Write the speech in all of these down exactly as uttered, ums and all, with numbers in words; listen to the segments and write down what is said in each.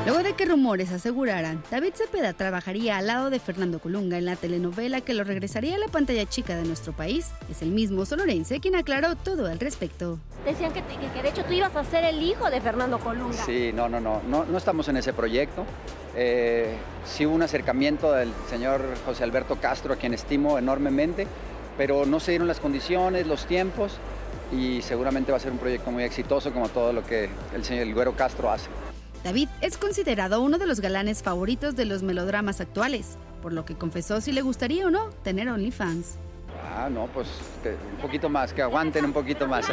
Luego de que rumores aseguraran, David Cepeda trabajaría al lado de Fernando Colunga en la telenovela que lo regresaría a la pantalla chica de nuestro país, es el mismo sonorense quien aclaró todo al respecto. Decían que, que de hecho tú ibas a ser el hijo de Fernando Colunga. Sí, no, no, no, no, no estamos en ese proyecto. Eh, sí hubo un acercamiento del señor José Alberto Castro, a quien estimo enormemente, pero no se dieron las condiciones, los tiempos, y seguramente va a ser un proyecto muy exitoso como todo lo que el señor el Güero Castro hace. David es considerado uno de los galanes favoritos de los melodramas actuales, por lo que confesó si le gustaría o no tener OnlyFans. Ah, no, pues que un poquito más, que aguanten un poquito más.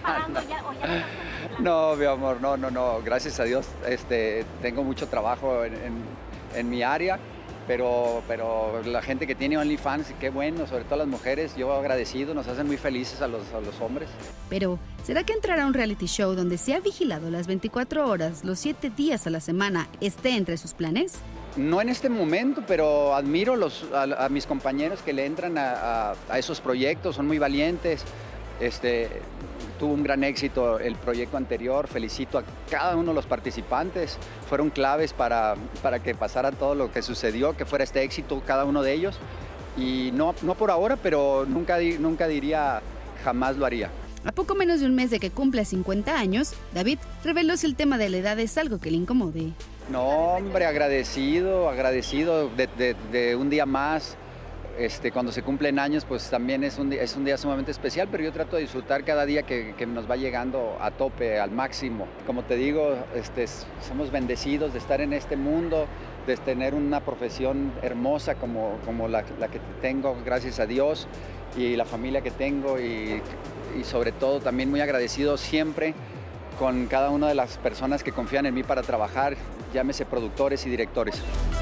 No, mi amor, no, no, no, gracias a Dios este, tengo mucho trabajo en, en, en mi área, pero, pero la gente que tiene OnlyFans, qué bueno, sobre todo las mujeres, yo agradecido, nos hacen muy felices a los, a los hombres. Pero, ¿será que entrar a un reality show donde se ha vigilado las veinticuatro horas, los siete días a la semana, esté entre sus planes? No en este momento, pero admiro los, a, a mis compañeros que le entran a, a, a esos proyectos, son muy valientes. Este, tuvo un gran éxito el proyecto anterior, felicito a cada uno de los participantes, fueron claves para, para que pasara todo lo que sucedió, que fuera este éxito cada uno de ellos. Y no, no por ahora, pero nunca, nunca diría jamás lo haría. A poco menos de un mes de que cumpla cincuenta años, David reveló si el tema de la edad es algo que le incomode. No, hombre, agradecido, agradecido de, de, de un día más. Este, cuando se cumplen años, pues también es un, día, es un día sumamente especial, pero yo trato de disfrutar cada día que, que nos va llegando a tope, al máximo. Como te digo, este, somos bendecidos de estar en este mundo, de tener una profesión hermosa como, como la, la que tengo, gracias a Dios, y la familia que tengo, y, y sobre todo también muy agradecido siempre con cada una de las personas que confían en mí para trabajar, llámese productores y directores.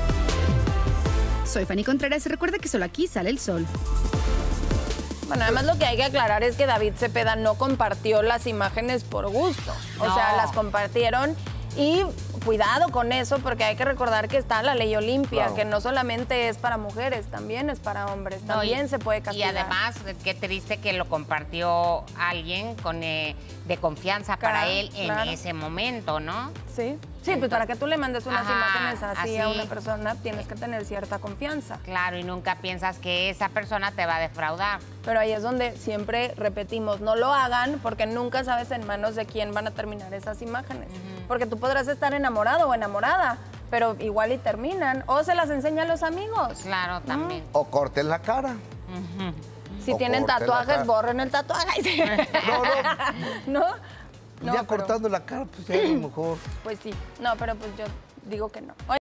Soy Fanny Contreras y recuerda que solo aquí sale el sol. Bueno, además lo que hay que aclarar es que David Cepeda no compartió las imágenes por gusto. O No. sea, las compartieron y cuidado con eso porque hay que recordar que está la ley Olimpia, Claro. que no solamente es para mujeres, también es para hombres, No, también y- se puede Y castigar. además, qué triste que lo compartió alguien con, eh, de confianza para Claro, él en claro. ese momento, ¿no? Sí, sí, pues para que tú le mandes unas Ajá, imágenes así, a así. una persona tienes que tener cierta confianza. Claro, y nunca piensas que esa persona te va a defraudar. Pero ahí es donde siempre repetimos, no lo hagan porque nunca sabes en manos de quién van a terminar esas imágenes. Porque tú podrás estar enamorado o enamorada, pero igual y terminan. O se las enseña a los amigos. Claro, también. O corten la cara. Ujú. Si O tienen corten la cara. tatuajes, borren el tatuaje. No, no. ¿No? No, ya pero- cortando la cara, pues ya a lo mejor. Pues sí. No, pero pues yo digo que no.